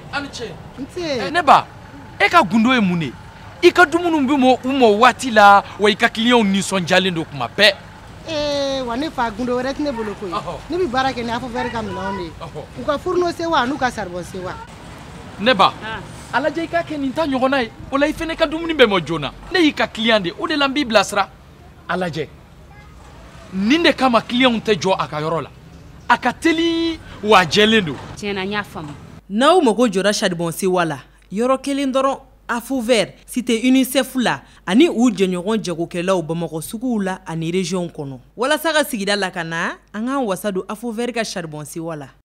ne ba e ka gundo ye mun ye I ka dumunu bi mo wati la wa I ka client ni sonjalen do kuma bɛɛ wa ne fa gundo wɛrɛ tɛ ne bolo koyi ne bi baara kɛ ni affaire ka minɛnw de u ka fourneau sewa n'u ka charbon sewa ne ba alaje I ka kɛ nin ta ɲɔgɔnna ye o la I fɛnɛ ka dumuni bɛ mo joona ne y'i ka client de o de la n b'i bilasira alaje nin de kama client tɛ jɔ a ka yɔrɔ la a ka teli wa jɛlen do tiɲɛna n y'a faamu n'aw mago jɔra charbon sewa la yɔrɔ kelen dɔrɔn Afouver cité UNICEF la ani u jɛɲɔgɔn jagokɛlaw Bamakɔ suguw la ani région kɔnɔ walasa ka sigida lakana an k'an wasa don Afouver ka charbon sewa la